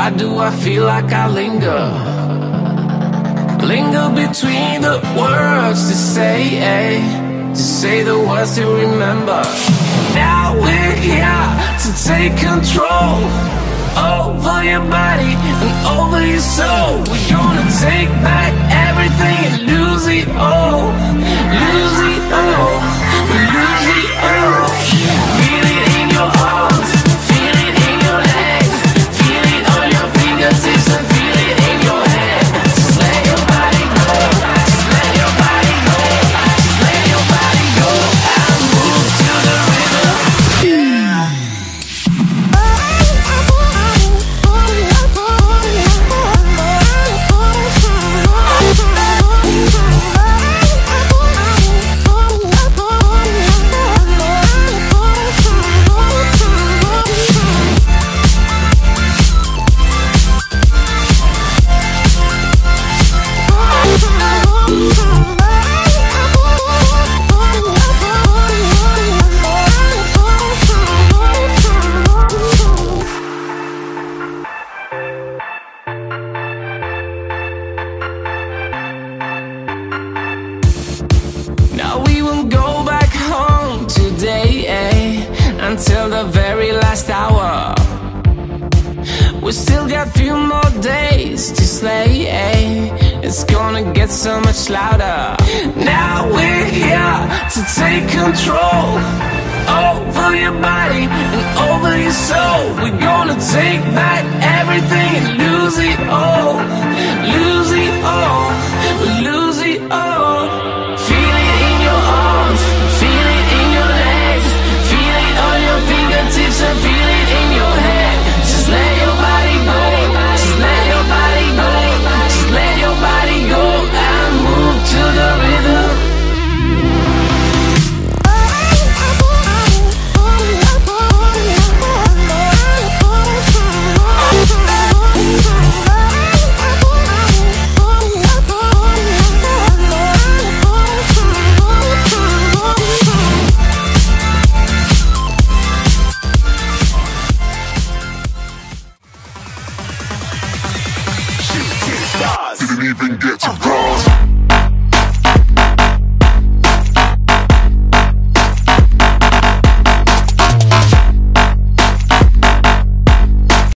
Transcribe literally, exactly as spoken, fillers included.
Why do I feel like I linger? Linger between the words to say, eh? To say the words to remember. Now we're here to take control over your body and over your soul. We're gonna take back everything and lose it all. Lose it all. Lose it all. Feel it in your arms, feel it in your legs, feel it on your fingertips and feel it in your head. Just let your body go, just let your body go, just let your body go and move to the rhythm. Yeah. Now we won't go back home today, eh? Until the very last hour. We still got a few more days to slay, eh? It's gonna get so much louder. Now we're here to take control over your body and over your soul. We're gonna take back everything and lose it all. Lose it all. Lose it all.